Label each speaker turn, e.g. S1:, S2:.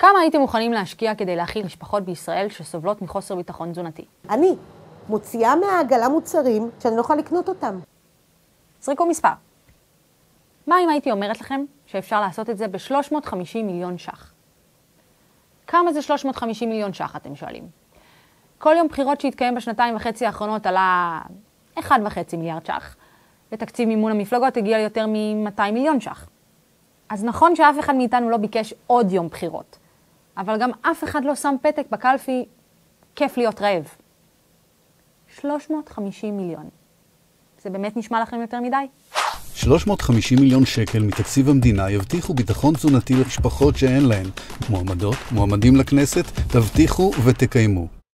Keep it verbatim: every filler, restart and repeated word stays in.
S1: כמה הייתם מוכנים להשקיע כדי להכיל משפחות בישראל שסובלות מחוסר ביטחון תזונתי?
S2: אני מוציאה מהעגלה מוצרים שאני לא יכולה לקנות אותם.
S1: זריקו מספר. מה אם הייתי אומרת לכם שאפשר לעשות את זה ב-שלוש מאות וחמישים מיליון ש"ח? כמה זה שלוש מאות וחמישים מיליון ש"ח, אתם שואלים? כל יום בחירות שהתקיים בשנתיים וחצי האחרונות עלה אחד וחצי מיליארד ש"ח. ותקציב מימון המפלגות הגיע ליותר מ-מאתיים מיליון ש"ח. אז נכון שאף אחד מאיתנו לא ביקש עוד יום בחירות, אבל גם אף אחד לא שם פתק בקלפי, כיף להיות רעב. שלוש מאות וחמישים מיליון. זה באמת נשמע לכם יותר מדי?
S3: שלוש מאות וחמישים מיליון שקל מתקציב המדינה יבטיחו ביטחון תזונתי למשפחות שאין להן. מועמדות, מועמדים לכנסת, תבטיחו ותקיימו.